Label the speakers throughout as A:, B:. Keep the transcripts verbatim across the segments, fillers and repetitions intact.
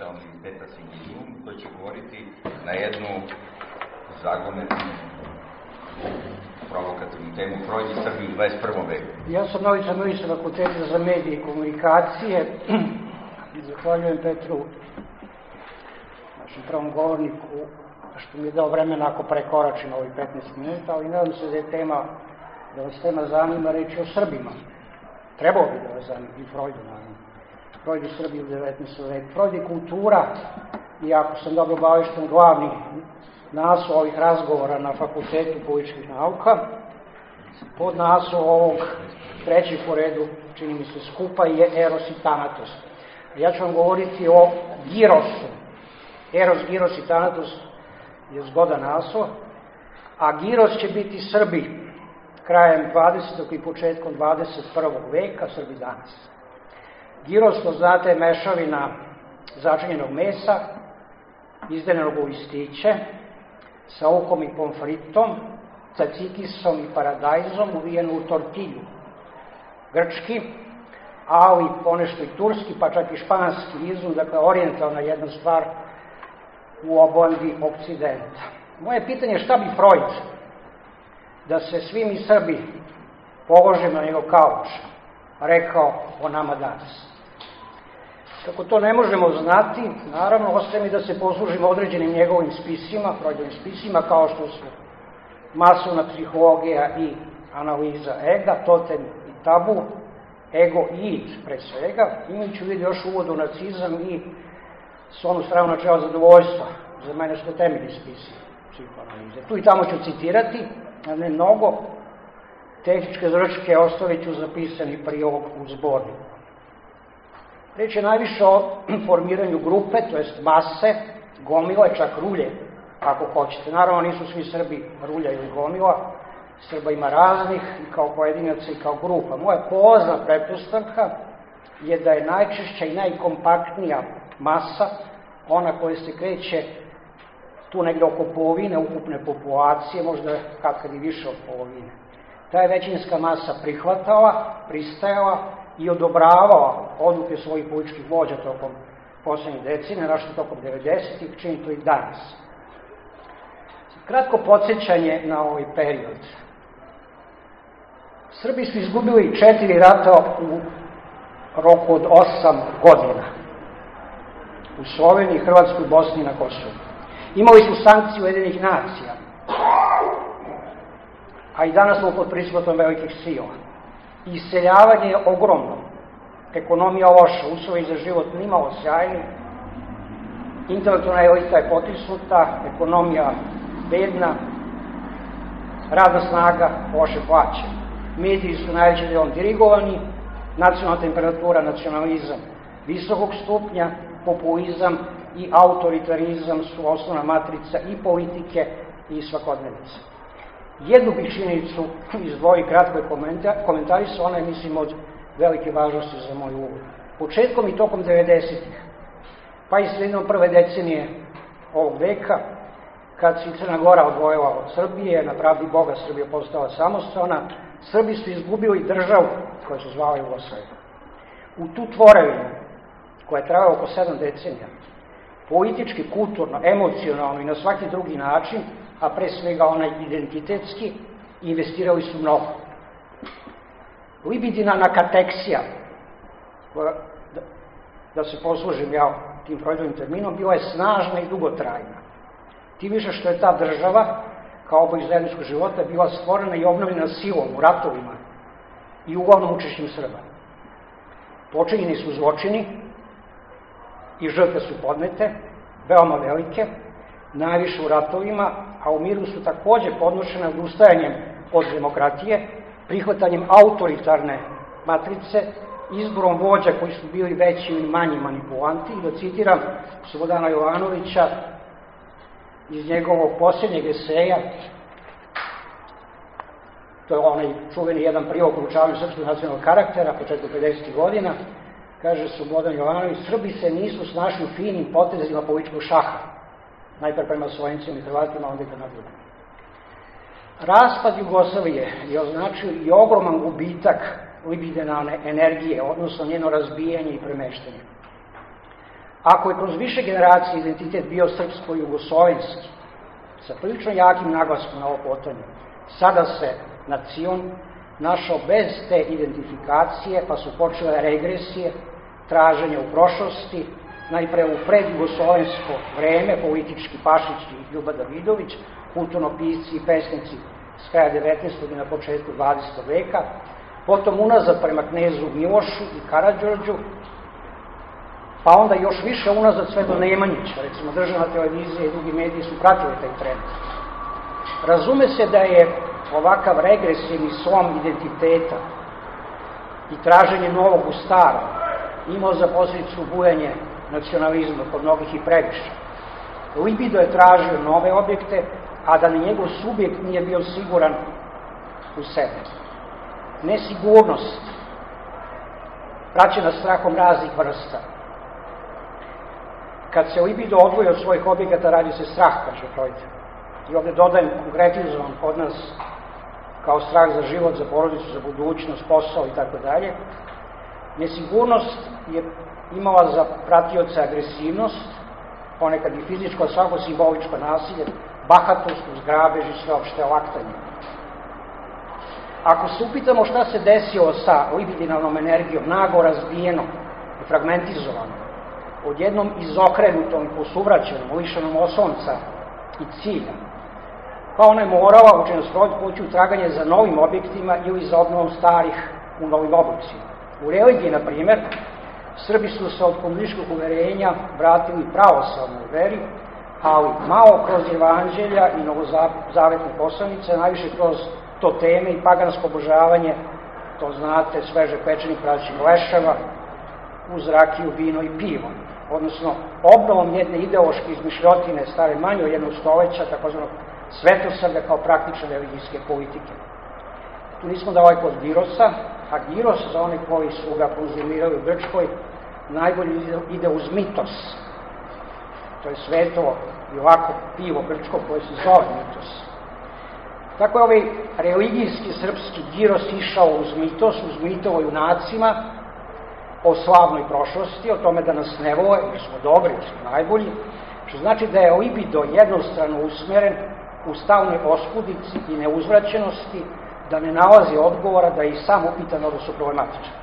A: univerzalni metasinizam koji će govoriti na jednu zagonetnu, provokativnu temu Freud i Srbiju u dvadeset prvom veku.
B: Ja sam Novica Milić sa Fakulteta za medije i komunikacije. Zahvaljujem Petru, našem prvom govorniku, što mi je dao vremena ako prekoračim ovih petnaest minuta, ali nadam se da je tema, da vas tema zanima reći o Srbima. Trebao bi da vas zanima i Freudu, naravno. Freud i Srbiju u devetnaestom veku. Freud je kultura, i ako sam dobro obavešten, glavni naslov ovih razgovora na Fakultetu političkih nauka, pod naslov ovog trećeg po redu, čini mi se, skupa je Eros i Thanatos. Ja ću vam govoriti o Girosu. Eros, Giros i Thanatos je zgodan naslov, a Giros će biti Srbi krajem dvadesetog i početkom dvadeset prvog veka, Srbi danas. Giros, to znate, je mešavina začinjenog mesa, izdeljenog u listiće, sa uhom i pomfritom, cacikisom i paradajzom, uvijenu u tortilju. Grčki, ali ponešto i turski, pa čak i španski izum, dakle orijentalna jedna stvar u obojdi okcidenta. Moje pitanje je šta bi Freud, da se svi mi Srbi položimo na njegov kauč, rekao o nama danas. Kako to ne možemo znati, naravno, ostaje mi da se poslužimo određenim njegovim spisima, Freudovim spisima, kao što su masovna psihologija i analiza ega, totem i tabu, ego i id, pre svega. Imajući u vidu još uvod u nacizam i s onu stranu načela zadovoljstva. Za mene su to temeljni spisi psihoanalize. Tu i tamo ću citirati, a ne mnogo. Tehničke zrčke ostavit ću zapisani prilog u zborniku. Reč je najviše o formiranju grupe, to jest mase, gomile, čak rulje, ako hoćete. Naravno, nisu svi Srbi rulja ili gomila, Srba ima raznih, i kao pojedinaca i kao grupa. Moja polazna pretpostavka je da je najčešća i najkompaktnija masa ona koja se kreće tu negde oko polovine ukupne populacije, možda kad kad i više od polovine. Ta je većinska masa prihvatala, pristajala i odobravala odluke svojih političkih vođa tokom poslednjih decenija, našto tokom devedesetih, čini to i danas. Kratko podsjećanje na ovaj period. Srbi su izgubili četiri rata u roku od osam godina. U Sloveniji, Hrvatskoj, Bosni i na Kosovu. Imali su sankcije Ujedinjenih nacija, a i danas smo pod prismotom velikih sila. Iseljavanje je ogromno, ekonomija loša, uslovi za život nimalo sjajni, intelektualna elita je potisnuta, ekonomija bedna, radna snaga loše plaćena. Mediji su najvećim delom dirigovani, nacionalna temperatura, nacionalizam visokog stupnja, populizam i autoritarizam su osnovna matrica i politike i svakodnevice. Jednu bih činjenicu izdvoji kratko komentarisu, ona je, mislim, od velike važnosti za moj uvod. Početkom i tokom devedesetih, pa i sredinom prve decenije ovog veka, kad se Crna Gora odvojila od Srbije, na pravdi Boga Srbija postala samostalna, Srbi su izgubili državu koja se zvala Jugoslavija. U tu tvorevinu, koja je trajala oko sedam decenija, politički, kulturno, emocionalno i na svaki drugi način, a pre svega onaj identitetski, investirali su mnogo. Libidina nakateksija, koja, da, da se poslužim ja tim Freudovim terminom, bila je snažna i dugotrajna. Tim više što je ta država, kao oboj zajedničkog života, bila stvorena i obnovljena silom u ratovima i uglavnom učešćem Srba. Počinjeni su zločini i žrtve su podnete, veoma velike, najviše u ratovima, a u miru su takođe podnošene odustajanjem od demokratije, prihvatanjem autoritarne matrice, izborom vođa koji su bili veći ili manji manipulanti. I da citiram Slobodana Jovanovića iz njegovog posljednjeg eseja, to je onaj čuveni jedan prilog proučavanju srpskog nacionalnog karaktera, početku pedesetih godina, kaže Slobodan Jovanović, Srbi se nisu snašli u finim potezima političkog šaha, najpre prema Slovencima i Hrvatima, onda i prema drugim. Raspad Jugoslavije je označio i ogroman gubitak libidinalne energije, odnosno njeno razbijanje i premeštanje. Ako je kroz više generacije identitet bio srpsko-jugoslovenski, sa prilično jakim naglaskom na ovo potanje, sada se nacion našao bez te identifikacije, pa su počele regresije, traženje u prošlosti, najpre u predjugoslovensko vreme, politički Pašić i Ljuba Davidović, kulturno-pisci i pesnici s kraja devetnaestog i na početku dvadesetog veka, potom unazad prema knezu Milošu i Karađorđu, pa onda još više unazad sve do Nemanjića, recimo državna televizija i drugi mediji su pratili taj trend. Razume se da je ovakav regresivni slom identiteta i traženje novog u starom imao za posljedicu bujanje nacionalizma kod mnogih i previše. Libido je tražio nove objekte, a da ni njegov subjekt nije bio siguran u sebe. Nesigurnost, praćena strahom raznih vrsta. Kad se libido odvoji od svojih objekata, radi se strah, kaže Freud. I ovdje dodajem konkretizovan kod nas kao strah za život, za porodicu, za budućnost, posao i tako dalje. Nesigurnost je imala za pratioca agresivnost, ponekad i fizičko, svako simboličko nasilje, bahatost, uzgrabež i sveopšte laktanje. Ako se upitamo šta se desilo sa libidinalnom energijom, nago razbijeno i fragmentizovano, odjednom izokrenutom i posuvraćenom, lišenom oslonca i cilja, pa ona je morala, uči nas Freud, poći u traganje za novim objektima ili za obnovom starih u novim oblicima. U religiji, na primjer, Srbi su se od komunističkog uverenja vratili pravoslavnoj veri, ali malo kroz evanđelja i novozavetne poslanice, najviše kroz to teme i pagansko obožavanje, to znate, sveže pečenih praćenih leševa, uz rakiju, vino i pivo. Odnosno, obnovom jedne ideološke izmišljotine stare manje od jednog stoleća, takozvanog svetosavlja kao praktične religijske politike. Tu nismo daleko od Girosa, a Giros, za one koji su ga konzumirali u Grčkoj, najbolje ide uz mitos. To je sveto i ovako pivo grčko koje se zove mitos. Tako je ovaj religijski srpski Giros išao uz mitos, uz mito o junacima, o slavnoj prošlosti, o tome da nas ne vole, jer smo dobri, jer smo najbolji, što znači da je libido jednostrano usmjeren u stalnoj oskudici i neuzvraćenosti, da ne nalazi odgovora, da je i sam upitan, odnosno problematičan.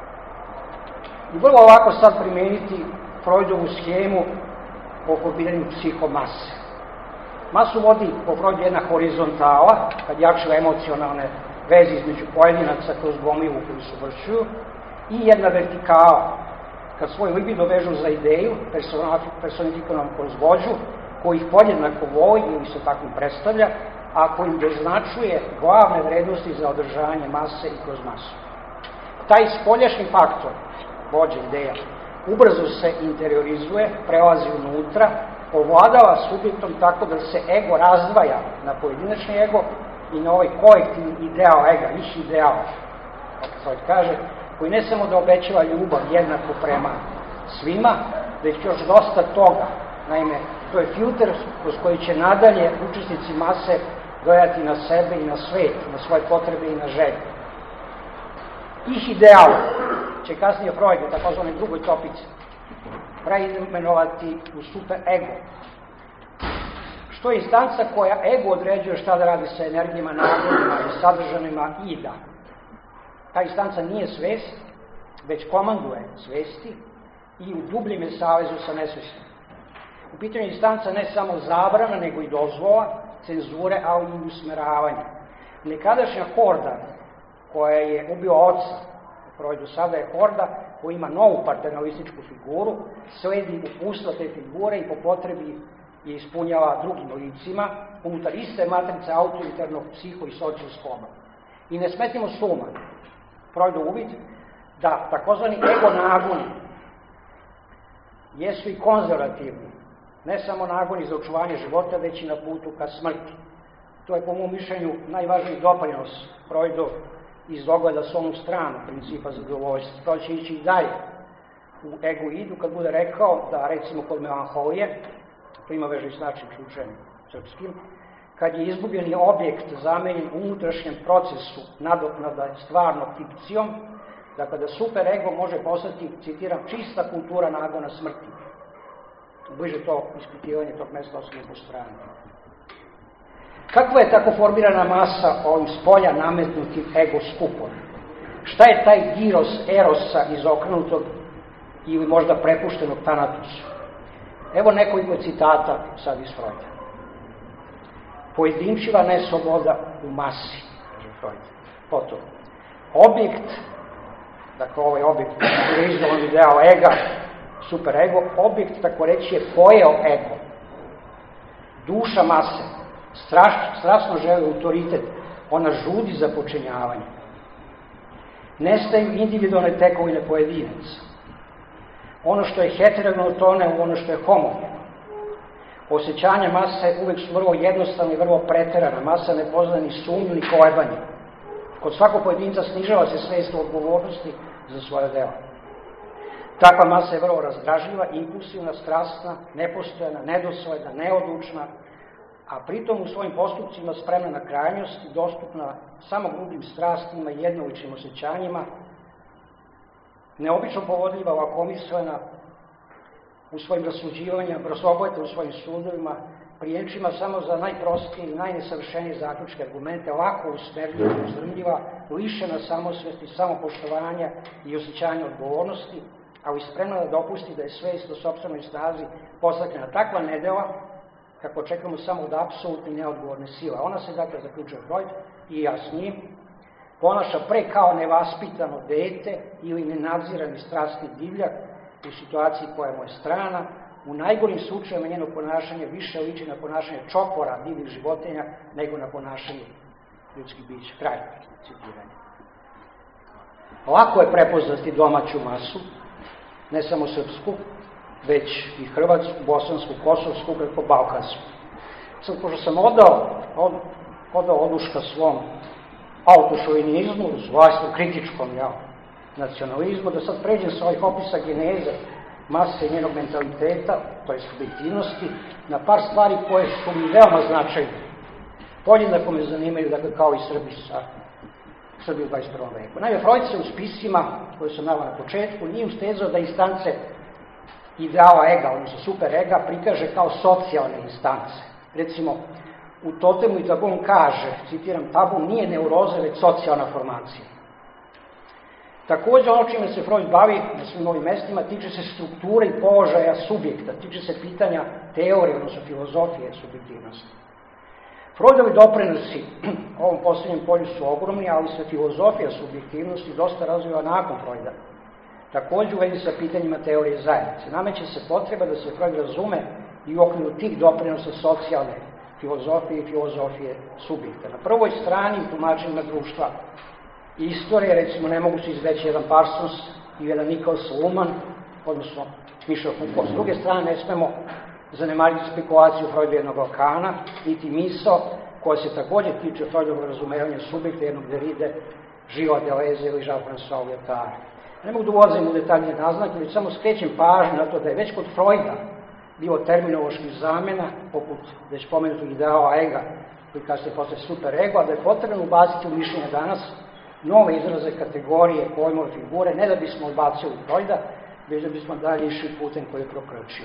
B: I vrlo ovako sad primeniti Freudovu schemu o formiranju psihomase. Masu vodi po Freudu jedna horizontala, kad jačaju emocionalne veze između pojedinaca kroz gomilu koju se vršuju, i jedna vertikala, kad svoj libido vežu za ideju, personifikovanom kroz vođu, koji ih podjednako voli ili se takvim predstavlja, a koji im doznačuje glavne vrednosti za održavanje mase i kroz masu. Taj spoljašnji faktor, vođa, ideja, ubrzo se interiorizuje, prelazi unutra, ovladava subjektom tako da se ego razdvaja na pojedinačni ego i na ovaj kolektivni ideal ega, viši ideal, kako Freud kaže, koji ne samo da obećava ljubav jednako prema svima, već još dosta toga. Naime, to je filter kroz koji će nadalje učesnici mase gledati na sebe i na svet, na svoje potrebe i na želje. Ih ideal će kasnije Freud u takozvanoj drugoj topici preimenovati u super ego, što je instanca koja ego određuje šta da radi sa energijama, nagonima i sadržanima i da. Ta instanca nije svest, već komanduje svesti i u dubljem je savezu sa nesvestom. U pitanju instanca ne samo zabrana, nego i dozvola, cenzure, ali i usmeravanje. Nekadašnja horda koja je ubila oca, Freudu sada je horda koja ima novu paternalističku figuru, sledi uputstva te figure i po potrebi je ispunjava drugim licima unutar iste matrice autoritarnog psiho i socijalskoga. I ne smetimo suma, Freudov uvid, da takozvani ego nagoni jesu i konzervativni, ne samo nagoni za očuvanje života, već i na putu ka smrti. To je po mom mišljenju najvažniji doprinos Freudov iz ogleda s onu stranu principa zadovoljstva. To će ići i dalje u egoidu kad bude rekao da, recimo, kod melanholije, to ima veže i s našim slučajem srpskim, kad je izgubljeni objekt zamenjen u unutrašnjem procesu nadoknada stvarno fikcijom, dakle da super ego može postati, citiram, čista kultura nagona smrti. bliže to ispitivanje tog mesta osobno po strani. Kakva je tako formirana masa ovim spolja nametnutim ego skupom? Šta je taj giros erosa izokrenutog ili možda prepuštenog Tanatusu? Evo nekoliko citata sad iz Freuda. Pojedinčiva nesloboda u masi, kaže Freud. Potom, objekt, dakle ovaj objekt, realizovan ideal ega, super ego, objekt, tako reći, je pojeo ego. Duša mase, straš, strasno želi autoritet, ona žudi za počinjavanje. Nestaju individualne tekovine pojedinaca. Ono što je heterogeno tone u ono što je homogeno. Osjećanja mase uvek su vrlo jednostavne i vrlo preterana. Masa ne poznaje ni sumnju ni kolebanje. Kod svakog pojedinca snižava se svijest o odgovornosti za svoje dela. Takva masa je vrlo razdražljiva, impulsivna, strasna, nepostojana, nedosledna, neodlučna, a pritom u svojim postupcima spremna na krajnost i dostupna samo grubim strastima i jednoličnim osjećanjima, neobično povodljiva, lakomislena u svojim rasuđivanjima, brzopleta u svojim sudovima, prijenčima samo za najprostije i najnesavršenije zaključke argumente, lako usmerljiva i uzdrmljiva, lišena samosvesti, samopoštovanja i osjećanja odgovornosti, ali spremna da dopusti da je svest o sopstvenoj snazi postaknena takva nedela, kako očekujemo samo od apsolutne i neodgovorne sile. Ona se, dakle, zaključuje Freud, i ja s njim, ponaša pre kao nevaspitano dete ili nenadzirani strasni divljak u situaciji koja mu je strana. U najgorim slučajima njeno ponašanje više liči na ponašanje čopora divnih životinja nego na ponašanje ljudskih bića. Kraj citiranja. Lako je prepoznati domaću masu, ne samo srpsku, već i hrvatsku, bosansku, kosovsku, kako balkansku. Sad, pošto sam odao, od, odao oduška svom autošovinizmu, vlastno kritičkom ja, nacionalizmu, da sad pređem sa ovih opisa geneze, mase i njenog mentaliteta, to je subjektivnosti, na par stvari koje su mi veoma značajne. Podjednako me zanimaju, dakle, kao i Srbi sa Srbi u dvadeset prvom veku. Naime, Freud se u spisima, koje sam naveo na početku, nije ustezao da instance ideala ega, odnosno super ega, prikaže kao socijalne instance. Recimo, u Totemu i Tabun kaže, citiram, Tabun nije neuroza, već socijalna formacija. Također, ono čime se Freud bavi na svim ovim mestima, tiče se strukture i položaja subjekta, tiče se pitanja teorije, odnosno filozofije subjektivnosti. Freudovi doprinosi ovom posljednjem polju su ogromni, ali se filozofija subjektivnosti dosta razvija nakon Freuda. Također, u vezi sa pitanjima teorije zajednice. Nameće se potreba da se Freud razume i u okviru tih doprinosa socijalne filozofije i filozofije subjekta. Na prvoj strani u tumačenjima društva i istorije, recimo, ne mogu se izreći jedan Parsons i jedan Nicholas Luhmann, odnosno Michel Foucault. S druge strane, ne smemo zanemariti spekulaciju Freuda jednog Lakana, niti misao koja se također tiče Freudovog razumevanja subjekta jednog Derride, Gilles Deleuze ili Jean-François Lyotard. Ne mogu da ulazim u detaljne naznake, već samo skrećem pažnju na to da je već kod Freuda bilo terminoloških zamena, poput već pomenutog ideala ega, koji kasnije postaje super ego, a da je potrebno ubaciti u mišljenje danas nove izraze, kategorije, pojmove, figure, ne da bismo odbacili Freuda, već da bismo dalje išli putem koji je prokračio.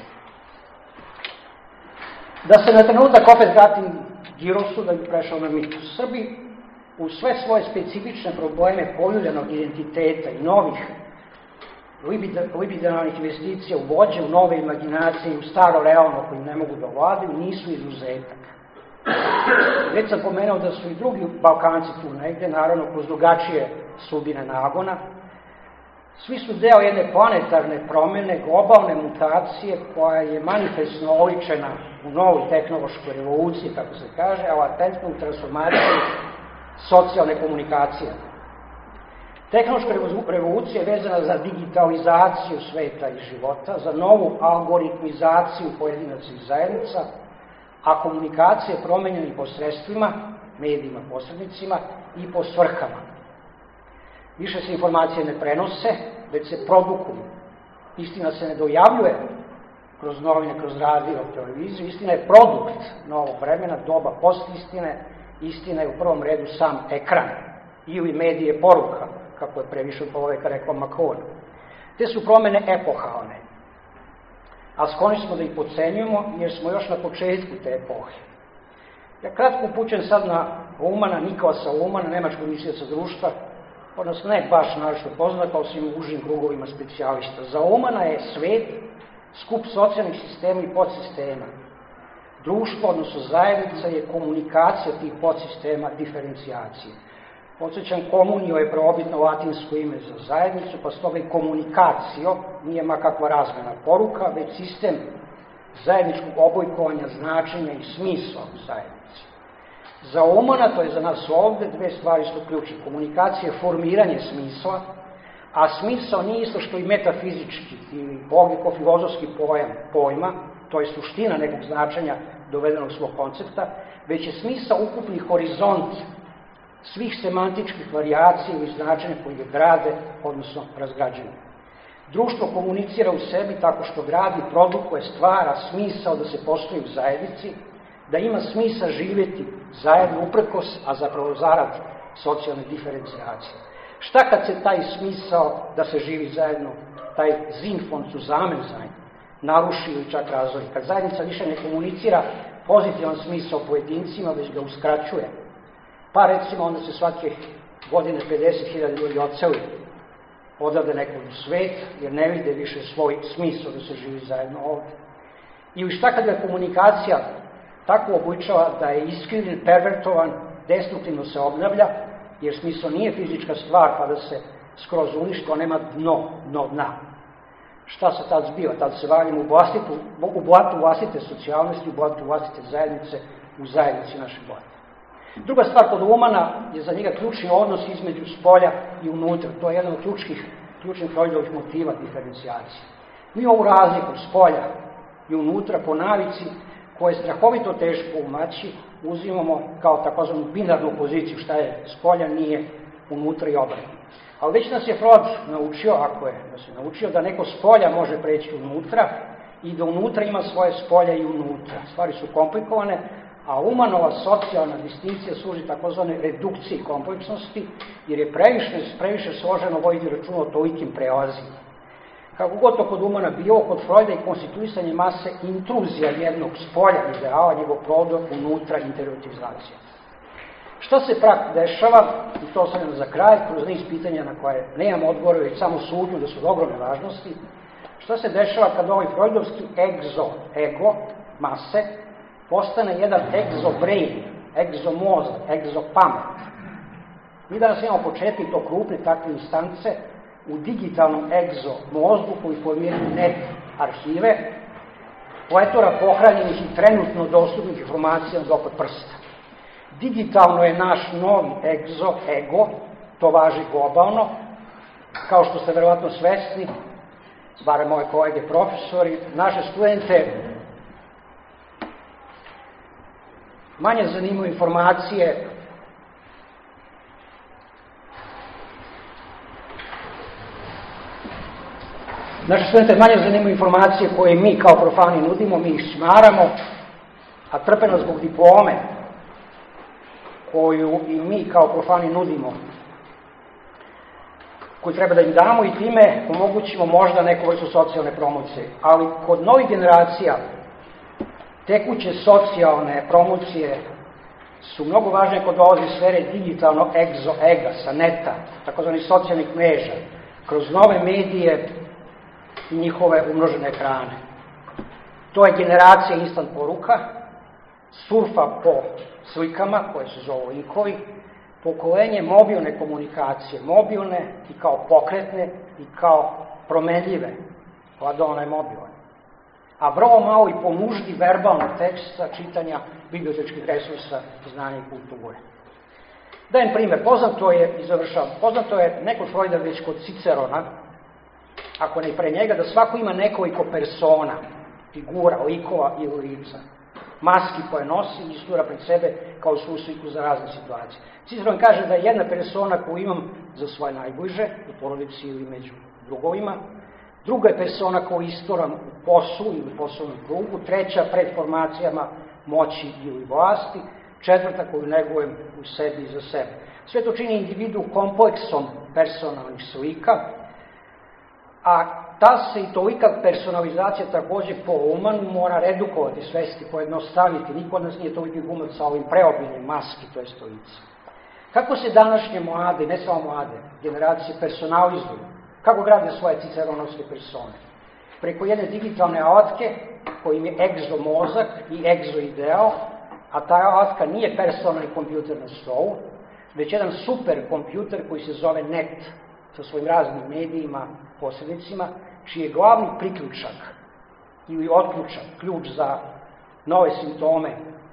B: Da se na trenutak opet vratim Girosu, da bi prešao na mitos. Srbi u sve svoje specifične probleme poljuljanog identiteta i novih libidinalnih investicija u vođe, u nove imaginacije i u staro realno koji ne mogu da vladaju, nisu izuzetak. Već sam pomenuo da su i drugi Balkanci tu negde, naravno kroz drugačije sudbine nagona. Svi su deo jedne planetarne promene, globalne mutacije koja je manifestno oličena u novoj tehnološkoj revoluciji, kako se kaže, a latentno u transformaciji socijalne komunikacije. Tehnološka revolucija je vezana za digitalizaciju sveta i života, za novu algoritmizaciju pojedinaca i zajednica, a komunikacija je promenjena i po sredstvima, medijima, posrednicima i po svrhama. Više se informacije ne prenose, već se produkuju. Istina se ne dojavljuje kroz novine, kroz radio, televiziju. Istina je produkt novog vremena, doba postistine. Istina je u prvom redu sam ekran ili medije poruka, kako je pre više od poloveka rekao Macron. Te su promene epohalne. a skloni smo da ih podcenjujemo jer smo još na početku te epohe. Ja kratko upućujem sad na Umana, Nikolasa Umana, nemačkog mislioca društva, odnosno ne baš naročito poznat, kao svim užim krugovima specijalista. Za Umana je svet skup socijalnih sistema i podsistema. Društvo, odnosno zajednica, je komunikacija tih podsistema diferencijacije. Podsjećam, komunio je prvobitno latinsko ime za zajednicu, pa stoga i komunikacio nije makakva razmena poruka, već sistem zajedničkog obojkovanja značenja i smisla u zajednici. Za Umana, to je za nas ovde, dve stvari su ključne. Komunikacija je formiranje smisla, a smisao nije isto što i metafizički ili bogiko-filozofski pojam, pojma, to je suština nekog značenja dovedenog svog koncepta, već je smisao ukupni horizont svih semantičkih varijacija ili značenja koji ga grade, odnosno razgrađuju. Društvo komunicira u sebi tako što gradi, produkuje, stvara smisao da se postoji u zajednici, da ima smisla živjeti zajedno uprkos, a zapravo zarad socijalne diferencijacije. Šta kad se taj smisao da se živi zajedno, taj Sinnfond Zusammensein, naruši ili čak razori? Kad zajednica više ne komunicira pozitivan smisao pojedincima, već ga uskraćuje. Pa recimo onda se svake godine pedeset hiljada ljudi odseli odavde nekog u svet, jer ne vide više svoj smisao da se živi zajedno ovde. I šta kad je komunikacija tako obučava da je iskrivljen, pervertovan, destruktivno se obnavlja, jer smisao nije fizička stvar pa da se skroz uništi, a nema dno, dno dna. Šta se tad zbiva? Tad se valjamo u, vlastitu, u blatu vlastite socijalnosti, u blatu vlastite zajednice, u zajednici naše blate. Druga stvar kod Umana je za njega ključni odnos između spolja i unutra. To je jedan od ključnih, ključnih Freudovih motiva diferencijacije. Mi ovu razliku spolja i unutra po navici, koje je strahovito teško umaći, uzimamo kao takozvanu binarnu poziciju, šta je spolja, nije unutra i obratno. Ali već nas je Freud naučio, ako je da se naučio, da neko spolja može preći unutra i da unutra ima svoje spolja i unutra. Stvari su komplikovane, a Umanova socijalna distinkcija služi takozvane redukciji kompleksnosti, jer je previše, previše složeno voditi računa o tolikim prelazima. Kako god to kod Umana bilo, kod Freuda i konstituisanje mase intruzija jednog spolja ideala, njegov prodor unutra interiotizacija. Šta se prak dešava, i to ostavljam za kraj, kroz niz pitanja na koje nemam odgovore, već samo sutnju da su od ogromne važnosti, šta se dešava kad ovaj freudovski egzo, ego, mase, postane jedan egzo-brain, egzo-mozak, egzo-pamet. Mi danas imamo početke to krupne takve instance u digitalnom egzo-mozgu koji formiraju net arhive, pletora pohranjenih i trenutno dostupnih informacija na dopad prsta. Digitalno je naš novi egzo, ego, to važi globalno, kao što ste verovatno svesni, barem moje kolege profesori, naše studente manje zanimaju informacije naše studente manje zanimaju informacije koje mi kao profani nudimo, mi ih smaramo, a trpe nas zbog diplome koju i mi kao profani nudimo, koju treba da im damo i time omogućimo možda neku vrstu socijalne promocije. Ali kod novih generacija tekuće socijalne promocije su mnogo važne kod dolazi iz sfere digitalnog egzo-ega, sa neta, takozvanih socijalnih mreža, kroz nove medije i njihove umnožene ekrane. To je generacija instant poruka, surfa po slikama, koje se zovu linkovi, pokolenje mobilne komunikacije, mobilne i kao pokretne i kao promenljive, vlada ona je mobilna. A vrlo malo i po nuždi verbalnog teksta, čitanja bibliotečkih resursa, znanja i kulture. Dajem primjer, poznato je, i završavam, poznato je neko Freuda već kod Cicerona, ako ne i pre njega, da svako ima nekoliko persona, figura, likova ili lica, maski koje nosi i istura pred sebe kao svoju sliku za razne situacije. Ciceron kaže da je jedna persona koju imam za svoje najbliže, u porodici ili među drugovima, druga je persona koju isturam u poslu ili u poslovnom krugu, treća pred formacijama moći ili vlasti, četvrta koju negujem u sebi i za sebe. Sve to čini individu kompleksom personalnih slika, a ta se i tolika personalizacija takođe po Umanu mora redukovati, svesti, pojednostaviti. Niko od nas nije toliki gumac sa ovim preobilnim maski, to je stolica. Kako se današnje mlade, ne samo mlade, generacije personalizuju? Kako grade svoje ciceronovske persone? Preko jedne digitalne alatke, kojim je egzo mozak i egzo ideal, a ta alatka nije personalni kompjuter na stolu, već jedan super kompjuter koji se zove net, sa svojim raznim medijima, posrednicima, čiji je glavni priključak ili otključak, ključ za nove simptome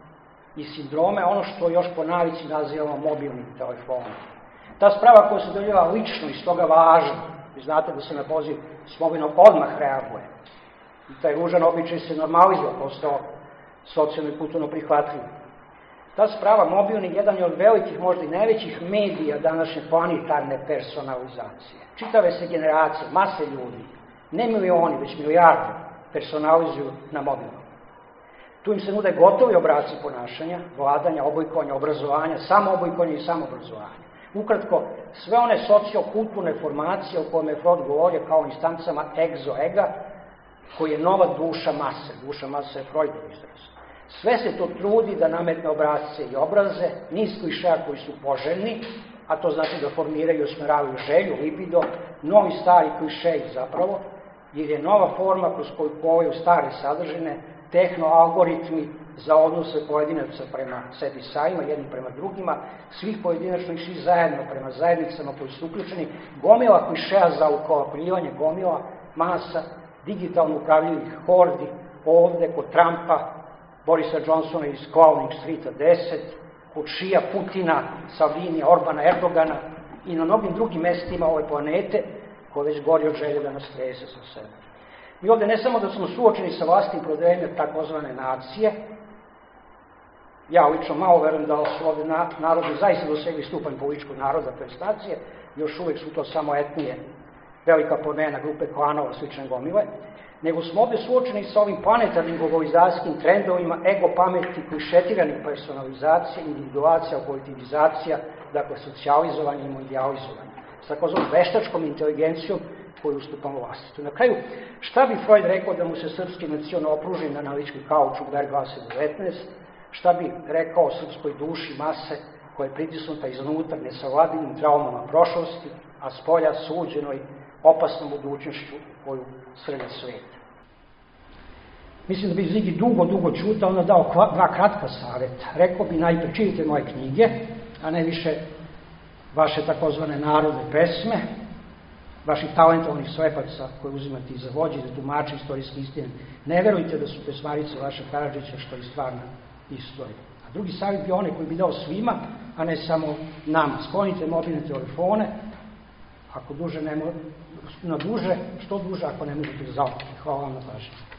B: i sindrome, ono što još po navici nazivamo mobilnim telefonom. Ta sprava koja se doljeva lično i stoga važna, vi znate da se na poziv s mobilnog odmah reaguje. I taj ružan običaj se normalizuje, postao socijalno i kulturno prihvatljiv. Ta sprava mobilni jedan je od velikih, možda i najvećih medija današnje planetarne personalizacije. Čitave se generacije, mase ljudi, ne milioni, već milijarde, personalizuju na mobilnom. Tu im se nude gotovi obraci ponašanja, vladanja, obojkovanja, obrazovanja, samoobojkovanja i samoobrazovanja. Ukratko, sve one sociokulturne formacije o kojima je Freud govorio kao instancama egzo-ega, koji je nova duša mase. Duša mase je Freudov izraz. Sve se to trudi da nametne obrazce i obraze, niz klišeja koji su poželjni, a to znači da formiraju i usmeravaju želju, libido, novi stari klišeji zapravo, jer je nova forma kroz koju povaju stare sadržine, tehno-algoritmi za odnose pojedinaca prema sebi samima, jedni prema drugima, svih pojedinačno i svi zajedno prema zajednicama koji su uključeni, gomila klišeja za ukolapljivanje, gomila masa, digitalno upravljivih hordi, ovde kod Trumpa, Borisa Johnsona iz Clowning Streeta deset, kod Šija Putina, Salvinija, Orbana, Erdogana i na mnogim drugim mestima ove planete, koje već gori od želje da nas strese sa sebe. Mi ovde ne samo da smo suočeni sa vlastnim problemom takozvane nacije, ja lično malo verujem da su ovde narodi zaista dosegli stupanj političkog naroda, to je nacije, još uvek su to samo etnije, velika plemena, grupe klanova, slične gomile, nego smo ovde suočeni sa ovim planetarnim globalizacijskim trendovima, ego pameti, klišetiranih personalizacija, individuacija, kolektivizacija, dakle socijalizovanje i mondializovanje, s takozvanom veštačkom inteligencijom koju ustupamo vlastitu. Na kraju, šta bi Freud rekao da mu se srpski nacion opruži na analitički kaučuk Berglase devetnaest, šta bi rekao o srpskoj duši mase koja je pritisnuta iznutra nesavladivim traumama prošlosti, a s polja suđenoj opasnom budućnošću koju srlja svet. Mislim da bi Zigi dugo, dugo čutao, onda dao dva kratka savjeta. Rekao bi najpre čitajte moje knjige, a ne više vaše takozvane narodne pesme, vaših talentovnih svepaca koje uzimate za vođe, za tumače istorijske istine. Ne verujte da su pesmarice vaše Karadžića, što je stvarna istorija. A drugi savjet bi onaj koji bi dao svima, a ne samo nama. Sklonite mobilne telefone, ako duže ne mo... na duže, što duže ako ne možete zaopiti. Hvala vam na pažnju.